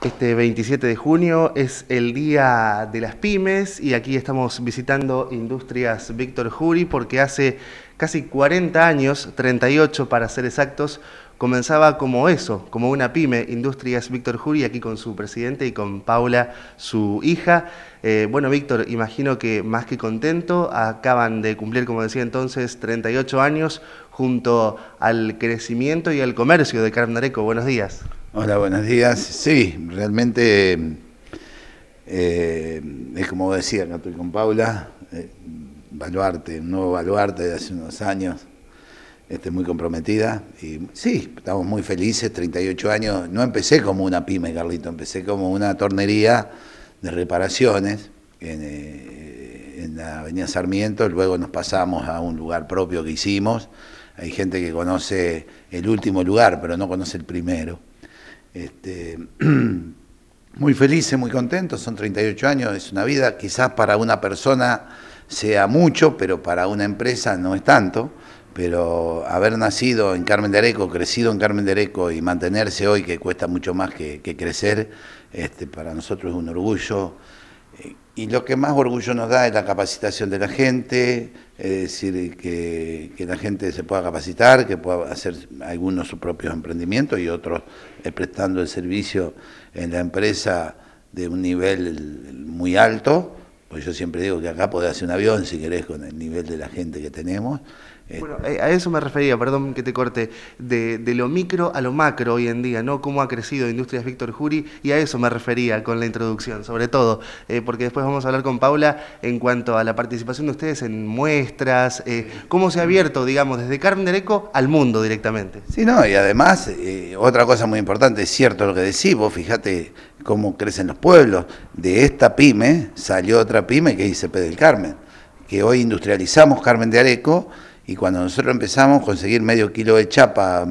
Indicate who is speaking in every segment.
Speaker 1: Este 27 de junio es el Día de las Pymes y aquí estamos visitando Industrias Víctor Jury porque hace casi 40 años, 38 para ser exactos, comenzaba como eso, como una pyme, Industrias Víctor Jury, aquí con su presidente y con Paula, su hija. Bueno, Víctor, imagino que más que contento, acaban de cumplir, como decía entonces, 38 años junto al crecimiento y al comercio de Carmen de Areco. Buenos días.
Speaker 2: Hola, buenos días. Sí, realmente es como decía, acá estoy con Paula, Baluarte, un nuevo Baluarte de hace unos años, muy comprometida. Y sí, estamos muy felices, 38 años. No empecé como una pyme, Carlito, empecé como una tornería de reparaciones en la Avenida Sarmiento, luego nos pasamos a un lugar propio que hicimos. Hay gente que conoce el último lugar, pero no conoce el primero. Muy felices, muy contentos, son 38 años, es una vida, quizás para una persona sea mucho, pero para una empresa no es tanto, pero haber nacido en Carmen de Areco, crecido en Carmen de Areco y mantenerse hoy, que cuesta mucho más que crecer, para nosotros es un orgullo. Y lo que más orgullo nos da es la capacitación de la gente, es decir, que la gente se pueda capacitar, que pueda hacer algunos sus propios emprendimientos y otros prestando el servicio en la empresa de un nivel muy alto. Pues yo siempre digo que acá podés hacer un avión, si querés, con el nivel de la gente que tenemos.
Speaker 1: Bueno, a eso me refería, perdón que te corte, de lo micro a lo macro hoy en día, ¿no? Cómo ha crecido Industrias Víctor Jury, y a eso me refería con la introducción, sobre todo, porque después vamos a hablar con Paula en cuanto a la participación de ustedes en muestras, cómo se ha abierto, digamos, desde Carmen de Areco al mundo directamente.
Speaker 2: Sí, no, y además, otra cosa muy importante, es cierto lo que decís, vos fijate cómo crecen los pueblos. De esta pyme salió otra pyme que es ICP del Carmen, que hoy industrializamos Carmen de Areco. Y cuando nosotros empezamos, conseguir medio kilo de chapa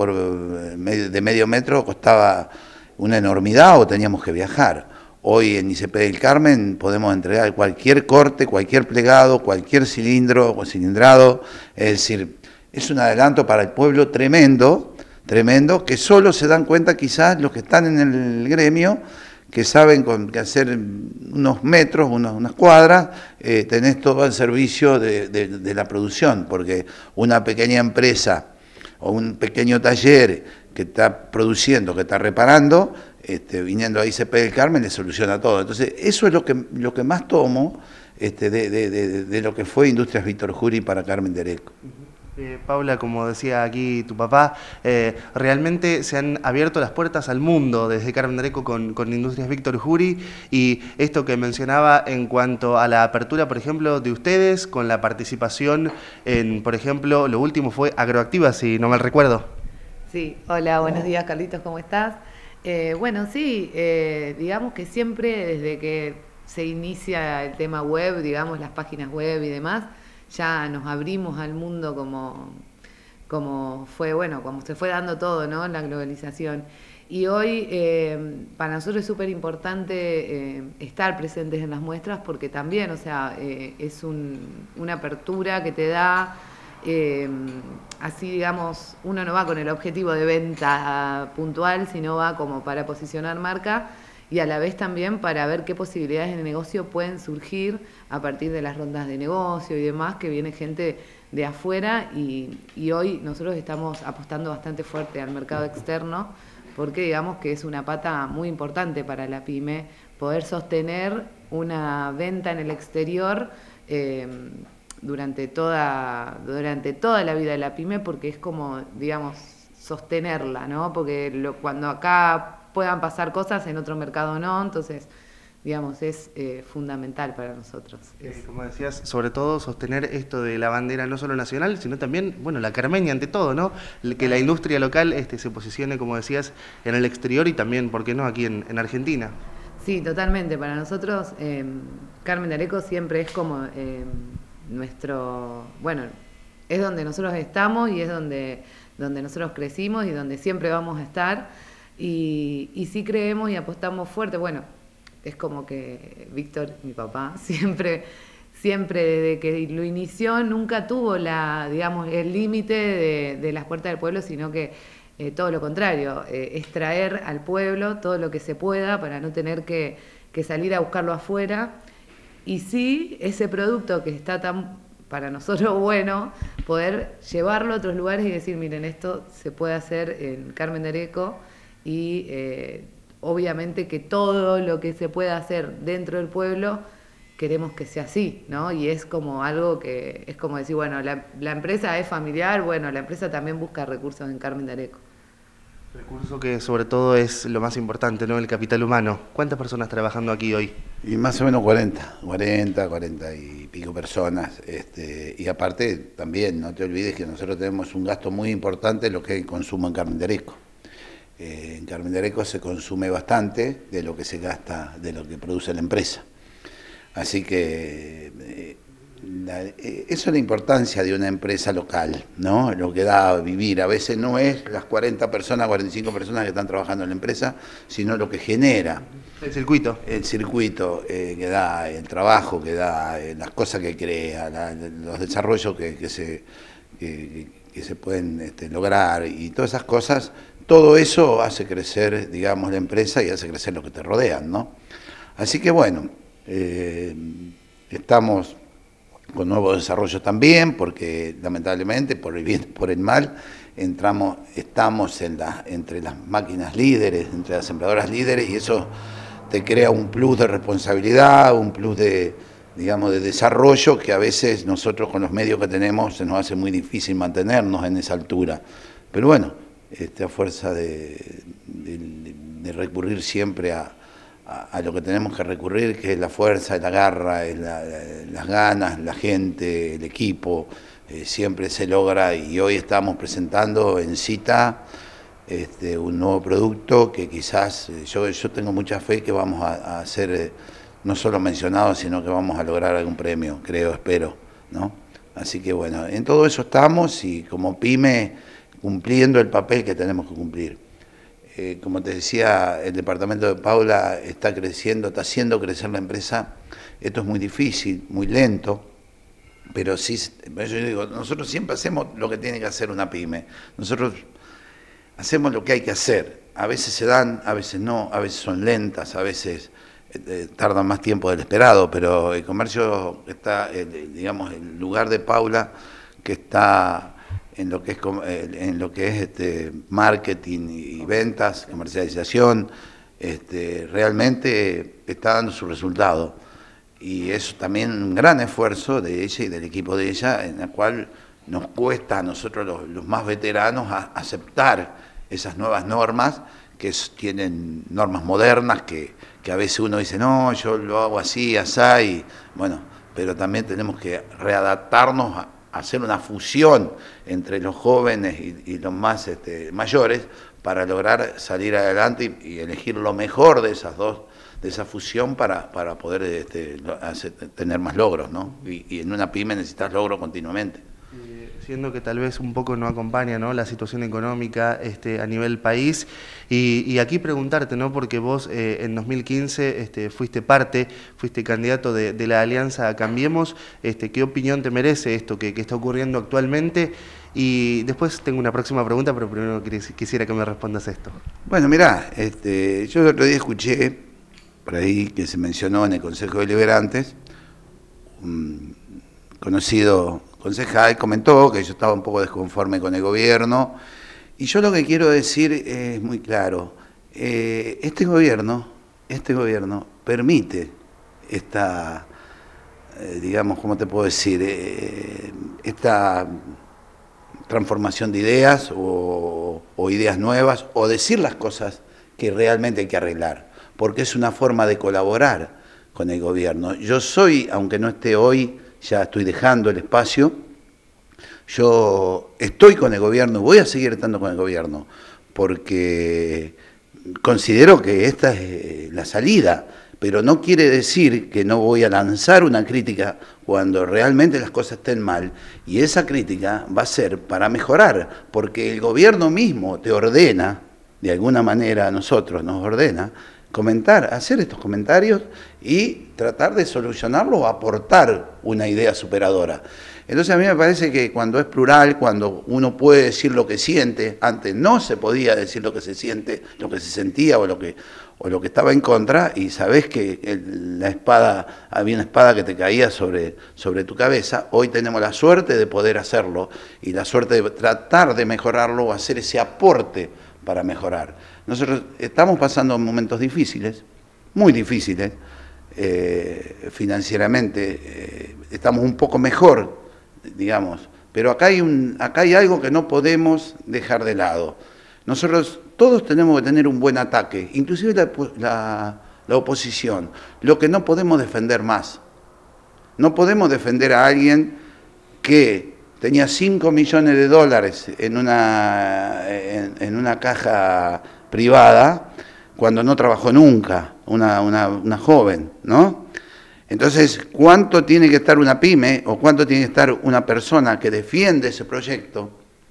Speaker 2: de medio metro costaba una enormidad o teníamos que viajar. Hoy en ICP del Carmen podemos entregar cualquier corte, cualquier plegado, cualquier cilindro o cilindrado. Es decir, es un adelanto para el pueblo tremendo, tremendo, que solo se dan cuenta quizás los que están en el gremio, que saben que hacer unos metros, unas cuadras, tenés todo al servicio de la producción, porque una pequeña empresa o un pequeño taller que está produciendo, que está reparando, viniendo a ICP del Carmen, le soluciona todo. Entonces, eso es lo que más tomo de lo que fue Industrias Víctor Jury para Carmen de Areco.
Speaker 1: Paula, como decía aquí tu papá, realmente se han abierto las puertas al mundo desde Carmen de Areco con Industrias Víctor Jury, y esto que mencionaba en cuanto a la apertura, por ejemplo, de ustedes con la participación en, por ejemplo, lo último fue Agroactiva, si no mal recuerdo.
Speaker 3: Sí, hola, buenos días Carlitos, ¿cómo estás? Bueno, sí, digamos que siempre desde que se inicia el tema web, digamos las páginas web y demás, ya nos abrimos al mundo como fue, bueno, como se fue dando todo, ¿no? La globalización. Y hoy para nosotros es súper importante estar presentes en las muestras porque también, o sea, es una apertura que te da, así digamos, uno no va con el objetivo de venta puntual, sino va como para posicionar marca y a la vez también para ver qué posibilidades de negocio pueden surgir a partir de las rondas de negocio y demás, que viene gente de afuera y hoy nosotros estamos apostando bastante fuerte al mercado externo porque digamos que es una pata muy importante para la pyme poder sostener una venta en el exterior durante toda la vida de la pyme, porque es como, digamos, sostenerla, ¿no? Porque cuando acá puedan pasar cosas, en otro mercado no, entonces, digamos, es fundamental para nosotros.
Speaker 1: Como decías, sobre todo sostener esto de la bandera no solo nacional, sino también, bueno, la carmeña ante todo, ¿no? Que la industria local se posicione, como decías, en el exterior y también, ¿por qué no?, aquí en Argentina.
Speaker 3: Sí, totalmente. Para nosotros, Carmen de Areco siempre es como bueno, es donde nosotros estamos y es donde nosotros crecimos y donde siempre vamos a estar. Y sí creemos y apostamos fuerte. Bueno, es como que Víctor, mi papá, siempre desde que lo inició, nunca tuvo digamos, el límite de las puertas del pueblo, sino que todo lo contrario, es traer al pueblo todo lo que se pueda para no tener que salir a buscarlo afuera. Y sí, ese producto que está tan para nosotros bueno, poder llevarlo a otros lugares y decir, miren, esto se puede hacer en Carmen de Areco y obviamente que todo lo que se pueda hacer dentro del pueblo queremos que sea así, ¿no? Y es como algo que es como decir, bueno, la empresa es familiar, bueno, la empresa también busca recursos en Carmen de Areco.
Speaker 1: Recurso que sobre todo es lo más importante, ¿no? El capital humano. ¿Cuántas personas trabajando aquí hoy?
Speaker 2: Y más o menos 40 y pico personas. Y aparte también, no te olvides que nosotros tenemos un gasto muy importante en lo que es el consumo en Carmen de Areco. En Carmen de Areco se consume bastante de lo que se gasta, de lo que produce la empresa. Así que eso es la importancia de una empresa local, ¿no? Lo que da a vivir. A veces no es las 40 personas, 45 personas que están trabajando en la empresa, sino lo que genera.
Speaker 1: El circuito.
Speaker 2: El circuito que da, el trabajo que da, las cosas que crea, los desarrollos que se pueden lograr y todas esas cosas. Todo eso hace crecer, digamos, la empresa y hace crecer lo que te rodean, ¿no? Así que bueno, estamos con nuevos desarrollos también, porque lamentablemente, por el bien, por el mal, estamos entre las máquinas líderes, entre las sembradoras líderes, y eso te crea un plus de responsabilidad, un plus de, digamos, de desarrollo, que a veces nosotros con los medios que tenemos se nos hace muy difícil mantenernos en esa altura. Pero bueno, a fuerza de recurrir siempre a lo que tenemos que recurrir, que es la fuerza, la garra, las ganas, la gente, el equipo, siempre se logra, y hoy estamos presentando en cita un nuevo producto que quizás yo tengo mucha fe que vamos a ser no solo mencionados, sino que vamos a lograr algún premio, creo, espero, ¿no? Así que bueno, en todo eso estamos, y como PYME cumpliendo el papel que tenemos que cumplir. Como te decía, el departamento de Paula está creciendo, está haciendo crecer la empresa. Esto es muy difícil, muy lento, pero sí, yo digo, nosotros siempre hacemos lo que tiene que hacer una pyme. Nosotros hacemos lo que hay que hacer. A veces se dan, a veces no, a veces son lentas, a veces tardan más tiempo del esperado, pero el comercio está, digamos, el lugar de Paula, que está en lo que es marketing y ventas, comercialización, realmente está dando su resultado. Y es también un gran esfuerzo de ella y del equipo de ella, en el cual nos cuesta a nosotros los más veteranos aceptar esas nuevas normas, que tienen normas modernas, que a veces uno dice, no, yo lo hago así, asá, y bueno, pero también tenemos que readaptarnos a hacer una fusión entre los jóvenes y los más mayores, para lograr salir adelante y elegir lo mejor de esas dos, de esa fusión, para poder tener más logros, ¿no? Y en una pyme necesitas logro continuamente.
Speaker 1: Siendo que tal vez un poco no acompaña, ¿no?, la situación económica a nivel país, y aquí preguntarte, ¿no?, porque vos en 2015 fuiste candidato de la Alianza Cambiemos, ¿qué opinión te merece esto que está ocurriendo actualmente? Y después tengo una próxima pregunta, pero primero quisiera que me respondas esto.
Speaker 2: Bueno, mirá, yo el otro día escuché por ahí que se mencionó en el Consejo de Deliberantes, un conocido concejal comentó que yo estaba un poco desconforme con el gobierno, y yo lo que quiero decir es muy claro. Este gobierno permite esta, digamos, ¿cómo te puedo decir?, esta transformación de ideas o ideas nuevas, o decir las cosas que realmente hay que arreglar, porque es una forma de colaborar con el gobierno. Yo soy, aunque no esté hoy, ya estoy dejando el espacio, yo estoy con el gobierno, voy a seguir estando con el gobierno, porque considero que esta es la salida, pero no quiere decir que no voy a lanzar una crítica cuando realmente las cosas estén mal, y esa crítica va a ser para mejorar, porque el gobierno mismo te ordena, de alguna manera a nosotros nos ordena, comentar, hacer estos comentarios y tratar de solucionarlo o aportar una idea superadora. Entonces a mí me parece que cuando es plural, cuando uno puede decir lo que siente, antes no se podía decir lo que se siente, lo que se sentía o lo que estaba en contra, y sabés que la espada, había una espada que te caía sobre tu cabeza. Hoy tenemos la suerte de poder hacerlo y la suerte de tratar de mejorarlo o hacer ese aporte para mejorar. Nosotros estamos pasando momentos difíciles, muy difíciles, financieramente, estamos un poco mejor, digamos, pero acá hay algo que no podemos dejar de lado. Nosotros todos tenemos que tener un buen ataque, inclusive la oposición. Lo que no podemos defender más. No podemos defender a alguien que tenía 5 millones de dólares en una caja privada cuando no trabajó nunca, una joven, ¿no? Entonces, ¿cuánto tiene que estar una pyme o cuánto tiene que estar una persona que defiende ese proyecto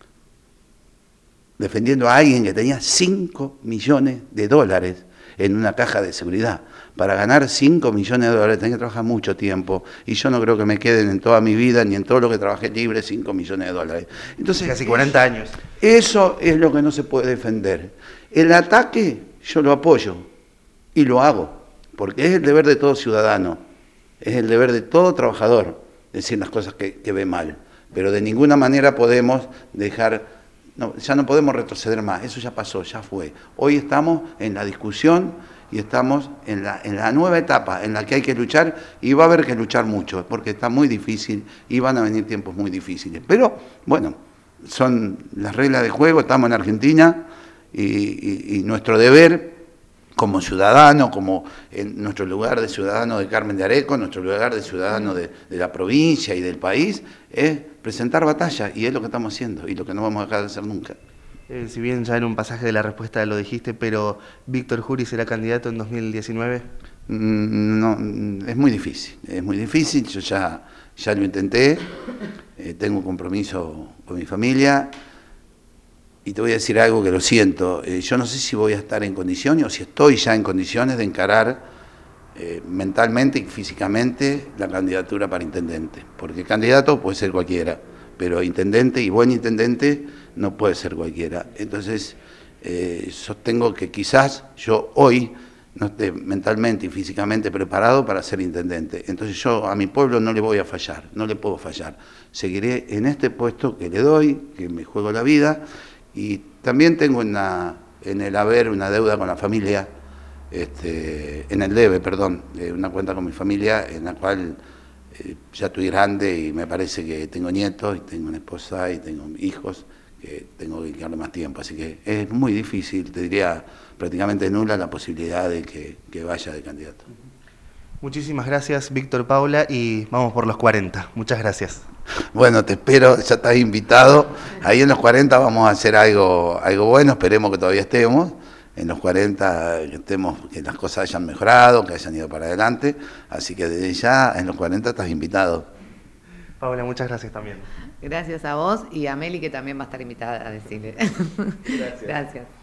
Speaker 2: defendiendo a alguien que tenía 5 millones de dólares en una caja de seguridad? Para ganar 5 millones de dólares tenés que trabajar mucho tiempo, y yo no creo que me queden en toda mi vida, ni en todo lo que trabajé libre, 5 millones de dólares. Entonces,
Speaker 1: casi 40 años.
Speaker 2: Eso es lo que no se puede defender. El ataque yo lo apoyo y lo hago, porque es el deber de todo ciudadano, es el deber de todo trabajador decir las cosas que ve mal, pero de ninguna manera podemos dejar, no, ya no podemos retroceder más, eso ya pasó, ya fue. Hoy estamos en la discusión y estamos en la nueva etapa en la que hay que luchar, y va a haber que luchar mucho, porque está muy difícil y van a venir tiempos muy difíciles. Pero bueno, son las reglas de juego, estamos en Argentina y nuestro deber como ciudadano, como en nuestro lugar de ciudadano de Carmen de Areco, nuestro lugar de ciudadano de la provincia y del país, es presentar batalla, y es lo que estamos haciendo y lo que no vamos a dejar de hacer nunca.
Speaker 1: Si bien ya en un pasaje de la respuesta lo dijiste, pero ¿Víctor Juri será candidato en 2019?
Speaker 2: No, es muy difícil, yo ya lo intenté, tengo un compromiso con mi familia, y te voy a decir algo que lo siento, yo no sé si voy a estar en condiciones o si estoy ya en condiciones de encarar mentalmente y físicamente la candidatura para intendente, porque candidato puede ser cualquiera, pero intendente y buen intendente no puede ser cualquiera. Entonces, sostengo que quizás yo hoy no esté mentalmente y físicamente preparado para ser intendente. Entonces yo a mi pueblo no le voy a fallar, no le puedo fallar. Seguiré en este puesto que le doy, que me juego la vida, y también tengo en el haber una deuda con la familia, en el debe, perdón, una cuenta con mi familia en la cual ya estoy grande y me parece que tengo nietos, y tengo una esposa y tengo hijos que tengo que dedicarle más tiempo. Así que es muy difícil, te diría prácticamente nula la posibilidad de que vaya de candidato.
Speaker 1: Muchísimas gracias, Víctor Paula, y vamos por los 40. Muchas gracias.
Speaker 2: Bueno, te espero, ya estás invitado. Ahí en los 40 vamos a hacer algo bueno, esperemos que todavía estemos. En los 40 que estemos, que las cosas hayan mejorado, que hayan ido para adelante. Así que desde ya, en los 40 estás invitado.
Speaker 1: Paula, muchas gracias también.
Speaker 3: Gracias a vos y a Meli, que también va a estar invitada a decirle.
Speaker 1: Gracias.
Speaker 3: Gracias.